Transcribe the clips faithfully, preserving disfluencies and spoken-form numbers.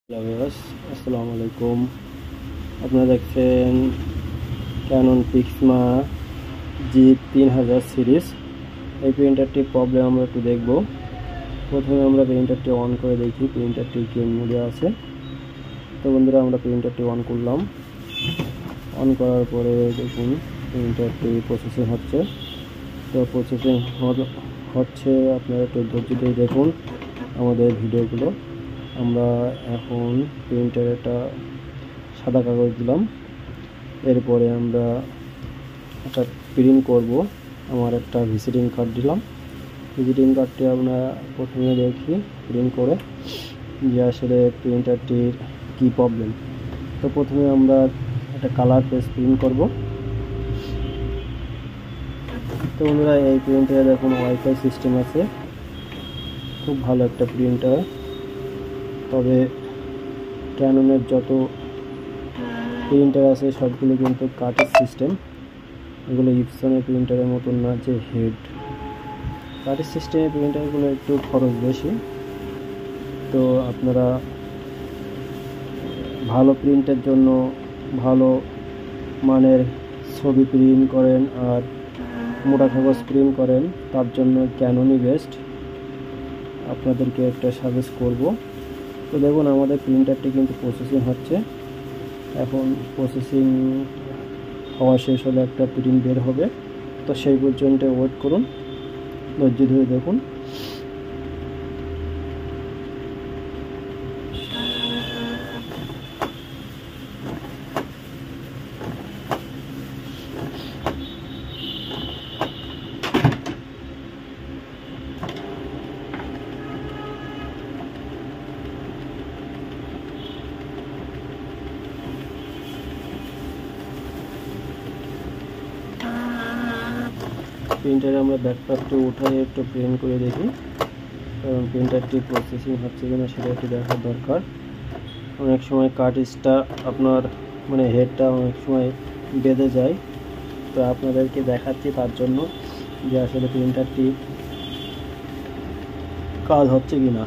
আসসালামু আলাইকুম। আপনারা দেখছেন Canon pixma জি তিন হাজার সিরিজ। এই প্রিন্টারটির প্রবলেম আমরা একটু দেখব। প্রথমে আমরা প্রিন্টারটি অন করে দেখি প্রিন্টারটি কি মোডে আছে। তো বন্ধুরা, আমরা প্রিন্টারটি অন করলাম। অন করার পরে দেখুন প্রিন্টারটি প্রসেসিং হচ্ছে। তো প্রসেসিং হচ্ছে আপনারা একটু ধৈর্য দিয়ে দেখুন আমাদের ভিডিওগুলো। আমরা এখন প্রিন্টারে একটা সাদা কাগজ দিলাম, এরপরে আমরা একটা প্রিন্ট করব। আমার একটা ভিজিটিং কার্ড দিলাম। ভিজিটিং কার্ডটি আমরা প্রথমে দেখি প্রিন্ট করে যে আসলে প্রিন্টারটির কি প্রবলেম। তো প্রথমে আমরা একটা কালার পেজ প্রিন্ট করব। তো বন্ধুরা, এই প্রিন্টারে দেখুন ওয়াইফাই সিস্টেম আছে, খুব ভালো একটা প্রিন্টার। তবে ক্যাননের যত প্রিন্টার আছে সবগুলো কিন্তু কাটের সিস্টেম, এগুলো ইপসনের প্রিন্টারের মতন না যে হেড। কাটের সিস্টেমের প্রিন্টারগুলো একটু খরচ বেশি। তো আপনারা ভালো প্রিন্টের জন্য ভালো মানের ছবি প্রিন্ট করেন আর মোটা কাগজ প্রিন্ট করেন, তার জন্য ক্যাননই বেস্ট। আপনাদেরকে একটা সাজেস্ট করব। তো দেখুন আমাদের প্রিন্টারটি কিন্তু প্রসেসিং হচ্ছে। এখন প্রসেসিং হওয়া শেষ হলে একটা প্রিন্ট বের হবে। তো সেই পর্যন্ত ওয়েট করুন, ধৈর্য ধরে দেখুন। প্রিন্টারে আমরা ব্যাকপ্যাকটি উঠাই একটু প্রিন্ট করে দেখি, কারণ প্রিন্টারটি প্রসেসিং হচ্ছে কিনা সেটা একটু দেখার দরকার। অনেক সময় কার্ট্রিজটা আপনার মানে হেডটা অনেক সময় বেঁধে যায়। তো আপনাদেরকে দেখাচ্ছি তার জন্য যে আসলে প্রিন্টারটি কাজ হচ্ছে কিনা।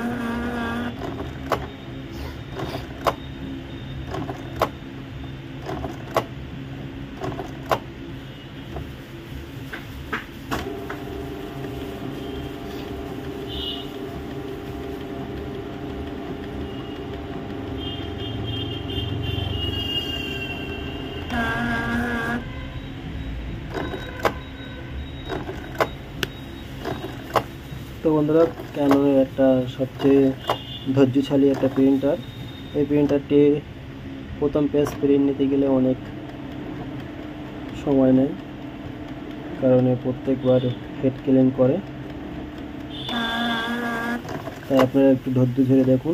তো বন্ধুরা, ক্যাননের একটা সবচেয়ে ধৈর্যশালী একটা প্রিন্টার। এই প্রিন্টারটি প্রথম পেজ প্রিন্ট নিতে গেলে অনেক সময় নেয়, কারণ প্রত্যেকবার হেড ক্লিন করে। তাই আপনারা একটু ধৈর্য ধরে দেখুন।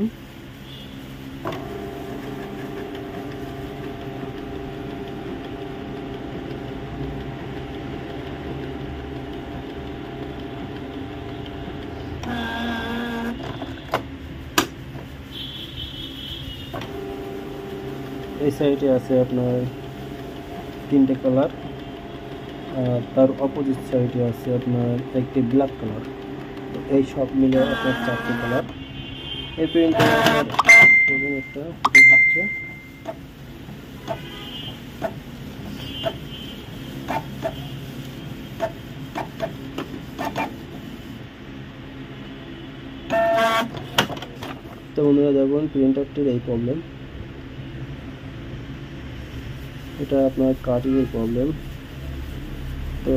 এই সাইডে আছে আপনার তিনটে কালার, আর তার অপোজিট সাইডে আছে আপনার একটি ব্ল্যাক কালার। তো এই সব মিলে আপনার চারটি কালার। এই প্রিন্টার আপনার একটা ফিটিং হচ্ছে। তো বন্ধুরা দেখুন প্রিন্টারটির এই প্রবলেম, এটা আপনার কাটিংয়ের প্রবলেম। তো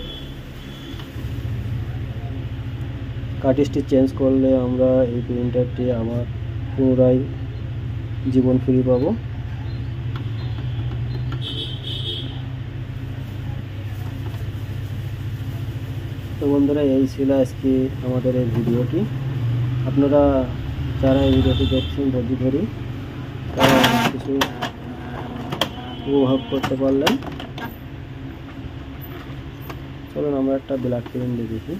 কার্ট্রিজটি চেঞ্জ করলে আমরা এই প্রিন্টারটি আবার পুনরায় জীবন ফিরে পাবো। তো বন্ধুরা, এই ছিল আজকে আমাদের এই ভিডিওটি। আপনারা যারা এই ভিডিওটি দেখছেন ধৈর্য ধরে তারা কিছু উপভোগ করতে পারলেন। চলুন আমরা একটা ব্ল্যাক প্রিন্ট দিয়ে দেখি।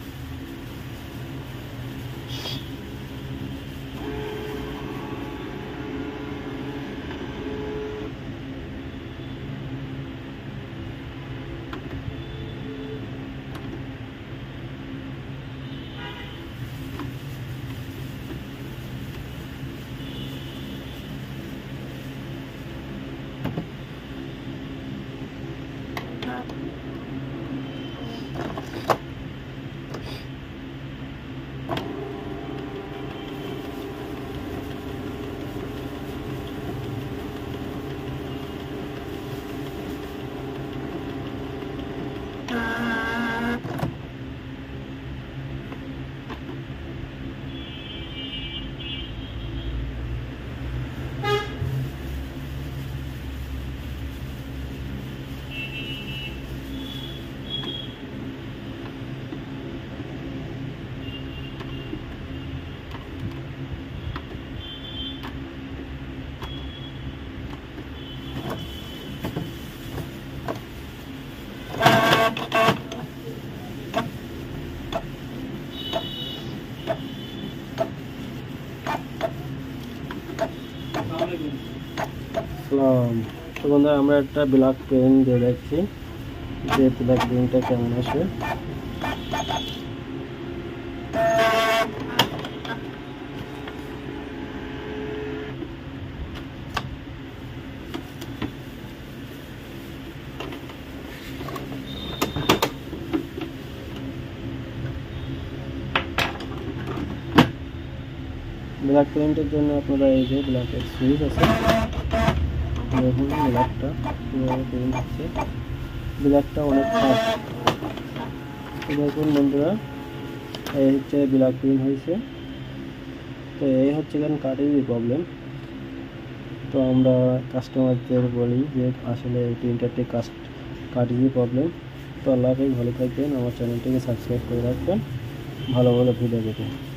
তো বন্ধুরা আমরা একটা ব্ল্যাক পেন দিয়ে দেখছি যে ব্ল্যাক পেনটা কেমন আসে। ব্ল্যাক পেইন্টের জন্য আপনারা এই যে ব্ল্যাকের সুইচ আছে, দেখুন ব্ল্যাকটা কীভাবে পেইন্ট হচ্ছে। ব্ল্যাকটা অনেক ফাস্ট। দেখুন বন্ধুরা, এই হচ্ছে ব্ল্যাক পেইন্ট হয়েছে। তো এই হচ্ছে কারণ কাঠেরই প্রবলেম। তো আমরা কাস্টমারদের বলি যে আসলে এই প্রিন্টারটি কাস্ট কাঠেরই প্রবলেম। তো আল্লাহ হাফেজ, ভালো থাকবেন। আমার চ্যানেলটিকে সাবস্ক্রাইব করে রাখবেন ভালো ভালো ভিডিও পেতে।